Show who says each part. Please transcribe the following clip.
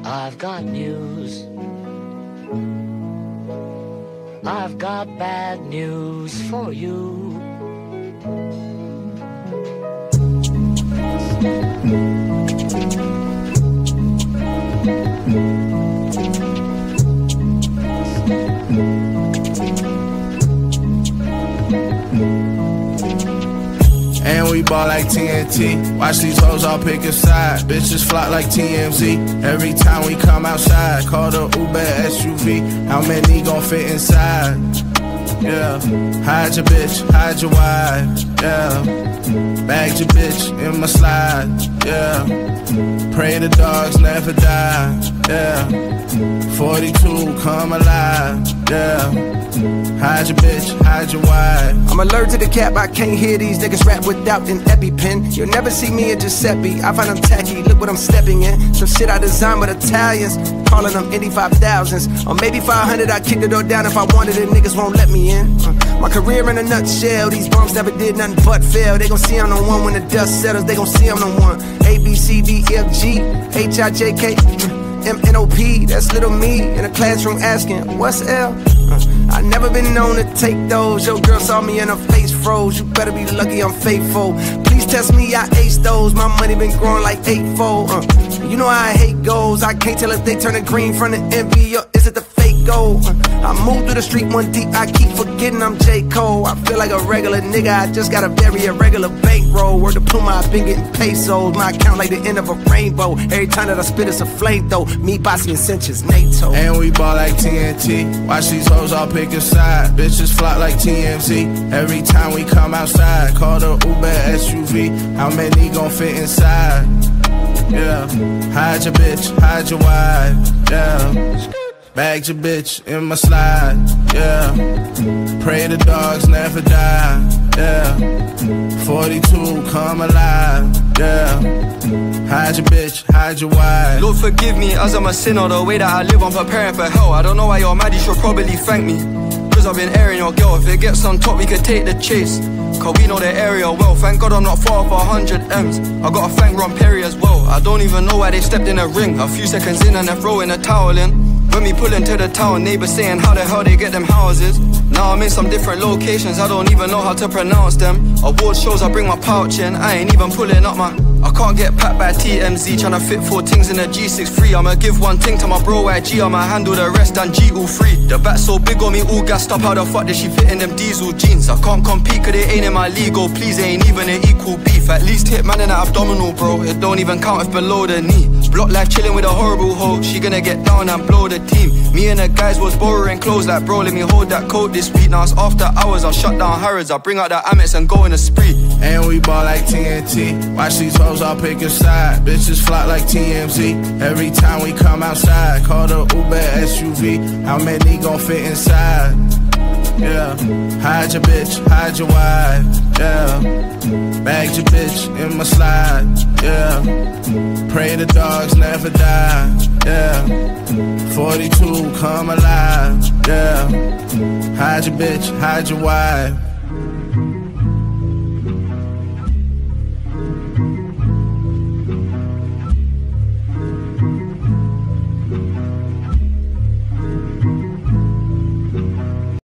Speaker 1: I've got news. I've got bad news for you.
Speaker 2: And we ball like TNT. Watch these hoes all pick a side. Bitches flock like TMZ. Every time we come outside, call the Uber SUV. How many gon' fit inside? Yeah. Hide your bitch, hide your wife. Yeah. Bag your bitch in my slide. Yeah. Pray the dogs never die. Yeah. 42, come alive. Yeah. Hide your bitch, hide your wife.
Speaker 3: I'm allergic to cap, I can't hear these niggas rap without an EpiPen. You'll never see me in Giuseppe, I find them tacky, look what I'm stepping in. Some shit I designed with Italians, calling them Indy 5000s. Or maybe 500, I kick the door down if I wanted it, niggas won't let me in. My career in a nutshell, these bums never did nothing but fail. They gon' see I'm the one when the dust settles, they gon' see I'm the one. A, B, C, D, F, G, H, I, J, K, M, N, O, P. That's little me in a classroom asking, what's L? I never been known to take those. Your girl saw me and her face froze. You better be lucky I'm faithful. Please test me, I ace those. My money been growing like 8-fold. You know how I hate goals. I can't tell if they turn it green from the envy or is it the fake gold. I move through the street one deep. I keep forgetting I'm J. Cole. I feel like a regular nigga. I just got a very irregular bankroll. Word to Puma, I've been getting pesos. My account like the end of a rainbow. Every time that I spit it's a flame though. Me, Bas Central Cee, NATO.
Speaker 2: And we ball like TNT. Watch these hoes all pick a side. Bitches flock like TMZ. Every time we come outside, call the Uber SUV. How many gon' fit inside? Yeah. Hide your bitch, hide your wife. Yeah. Bag your bitch in my slide. Yeah. Pray the dogs never die. Yeah. 42, come alive. Yeah. Hide your bitch, hide your wife.
Speaker 4: Lord forgive me as I'm a sinner. The way that I live I'm preparing for hell. I don't know why you're mad, you should probably thank me, cause I've been airing your girl. If it gets on top we could take the chase, cause we know the area well. Thank God I'm not far off 100 M's. I gotta thank Ron Perry as well. I don't even know why they stepped in the ring. A few seconds in and they're throwing a towel in. When we pull into the town, neighbors saying how the hell they get them houses. Now I'm in some different locations, I don't even know how to pronounce them. Award shows, I bring my pouch in, I ain't even pulling up my... I can't get packed by TMZ, tryna fit 4 things in a G63. I'ma give one thing to my bro YG, I'ma handle the rest and G all free. The bat's so big on me, all gassed up, how the fuck did she fit in them diesel jeans? I can't compete cause they ain't in my league, oh please, they ain't even an equal beef. At least hit man in that abdominal, bro, it don't even count if below the knee. Block life chilling with a horrible hoe, she gonna get down and blow the team. Me and the guys was borrowing clothes like bro, let me hold that coat this week. Now it's after hours, I'll shut down Harrods, I'll bring out the Amex and go in a spree.
Speaker 2: And we ball like TNT. Watch these hoes all pick a side. Bitches flock like TMZ. Every time we come outside, call the Uber SUV. How many gon' fit inside? Yeah. Hide your bitch, hide your wife. Yeah. Bag your bitch in my slide. Yeah. Pray the dogs never die. Yeah. 42, come alive. Yeah. Hide your bitch, hide your wife.